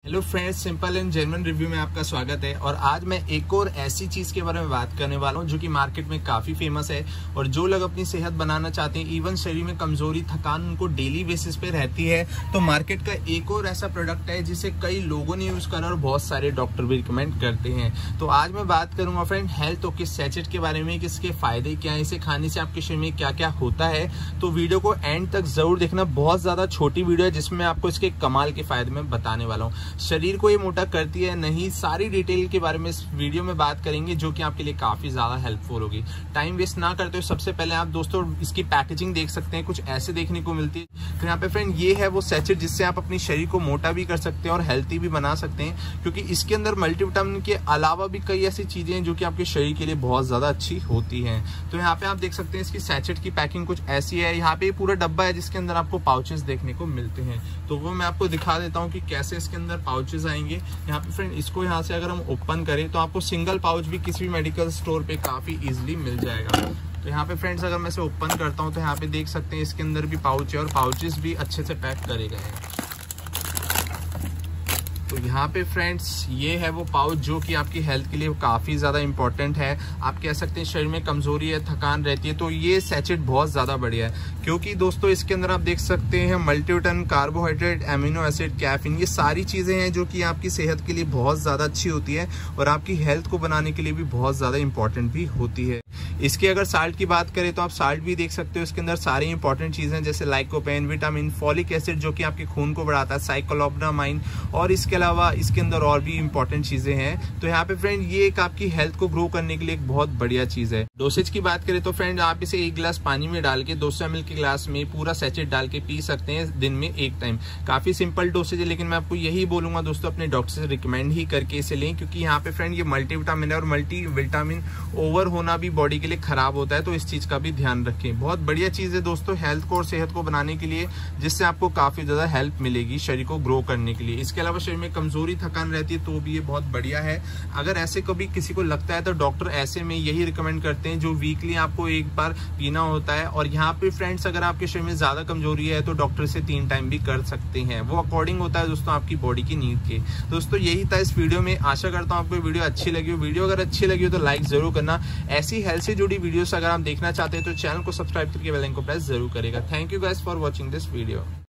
Hello friends, simple and genuine review में आपका स्वागत है। और आज मैं एक और ऐसी चीज के बारे में बात करने वाला हूं जो कि मार्केट में काफी फेमस है और जो लोग अपनी सेहत बनाना चाहते हैं, इवन शरीर में कमजोरी थकान उनको डेली बेसिस पे रहती है, तो मार्केट का एक और ऐसा प्रोडक्ट है जिसे कई लोगों ने यूज करा और बहुत सारे डॉक्टर भी रिकमेंड करते हैं। तो आज मैं बात करूंगा फ्रेंड हेल्थ ओके सैचेट के बारे में, किसके फायदे क्या है, इसे खाने से आपके शरीर में क्या क्या होता है। तो वीडियो को एंड तक जरूर देखना, बहुत ज्यादा छोटी वीडियो है जिसमें आपको इसके कमाल के फायदे में बताने वाला हूँ। शरीर को ये मोटा करती है नहीं, सारी डिटेल के बारे में इस वीडियो में बात करेंगे जो कि आपके लिए काफी ज्यादा हेल्पफुल होगी। टाइम वेस्ट ना करते हुए सबसे पहले आप दोस्तों इसकी पैकेजिंग देख सकते हैं, कुछ ऐसे देखने को मिलती है। तो यहाँ पे फ्रेंड ये है वो सैचेट जिससे आप अपने शरीर को मोटा भी कर सकते हैं और हेल्थी भी बना सकते हैं, क्योंकि इसके अंदर मल्टीविटामिन के अलावा भी कई ऐसी चीजें हैं जो कि आपके शरीर के लिए बहुत ज्यादा अच्छी होती है। तो यहाँ पे आप देख सकते हैं इसकी सैचेट की पैकिंग कुछ ऐसी है। यहाँ पे पूरा डब्बा है जिसके अंदर आपको पाउचेस देखने को मिलते हैं, तो वो मैं आपको दिखा देता हूँ कि कैसे इसके अंदर पाउचेस आएंगे। यहाँ पे फ्रेंड इसको यहाँ से अगर हम ओपन करें तो आपको सिंगल पाउच भी किसी भी मेडिकल स्टोर पे काफी इजीली मिल जाएगा। तो यहाँ पे फ्रेंड्स अगर मैं इसे ओपन करता हूँ तो यहाँ पे देख सकते हैं इसके अंदर भी पाउच है और पाउचेस भी अच्छे से पैक करे गए हैं। तो यहाँ पे फ्रेंड्स ये है वो पाउच जो कि आपकी हेल्थ के लिए काफी ज्यादा इंपॉर्टेंट है। आप कह सकते हैं शरीर में कमजोरी है, थकान रहती है, तो ये सैचेट बहुत ज्यादा बढ़िया है, क्योंकि दोस्तों इसके अंदर आप देख सकते हैं multivitamin, carbohydrate, amino acid, caffeine, ये सारी चीजें हैं जो कि आपकी सेहत के लिए बहुत ज्यादा अच्छी होती है और आपकी हेल्थ को बनाने के लिए भी बहुत ज्यादा इंपॉर्टेंट भी होती है। इसके अगर साल्ट की बात करें तो आप साल्ट भी देख सकते हो, इसके अंदर सारी इंपॉर्टेंट चीजें जैसे लाइकोपेन, विटामिन, फॉलिक एसिड जो कि आपके खून को बढ़ाता है, साइक्लोब्रामाइन, और इसके अलावा इसके अंदर और भी इंपॉर्टेंट चीजें हैं। तो यहाँ पे फ्रेंड ये एक आपकी हेल्थ को ग्रो करने के लिए एक बहुत बढ़िया चीज है। डोसेज की बात करें तो फ्रेंड आप इसे 1 गिलास पानी में डाल के 200 ml के गिलास में पूरा सैचेट डाल के पी सकते हैं दिन में 1 टाइम। काफी सिंपल डोसेज है, लेकिन मैं आपको यही बोलूंगा दोस्तों अपने डॉक्टर से रिकमेंड ही करके इसे लें, क्योंकि यहाँ पे फ्रेंड ये मल्टीविटामिन है और मल्टीविटामिन ओवर होना भी बॉडी के लिए खराब होता है, तो इस चीज का भी ध्यान रखें। बहुत बढ़िया चीज है दोस्तों हेल्थ को और सेहत को बनाने के लिए, जिससे आपको काफी ज्यादा हेल्प मिलेगी शरीर को ग्रो करने के लिए। इसके अलावा शरीर में कमजोरी थकान रहती है तो भी ये बहुत बढ़िया है। अगर ऐसे कभी किसी को लगता है तो डॉक्टर ऐसे में यही रिकमेंड करते हैं जो वीकली आपको 1 बार पीना होता है। और यहाँ पे फ्रेंड्स अगर आपके शरीर में ज्यादा कमजोरी है तो डॉक्टर से 3 टाइम भी कर सकते हैं, वो अकॉर्डिंग होता है दोस्तों आपकी बॉडी की नीड के। दोस्तों यही था इस वीडियो में, आशा करता हूँ आपको वीडियो अच्छी लगी हो। वीडियो अगर अच्छी लगी हो तो लाइक जरूर करना। ऐसी हेल्थ से जुड़ी वीडियोस अगर आप देखना चाहते हैं तो चैनल को सब्सक्राइब करके बेल आइकन को प्रेस जरूर करेगा। Thank you guys for watching this video.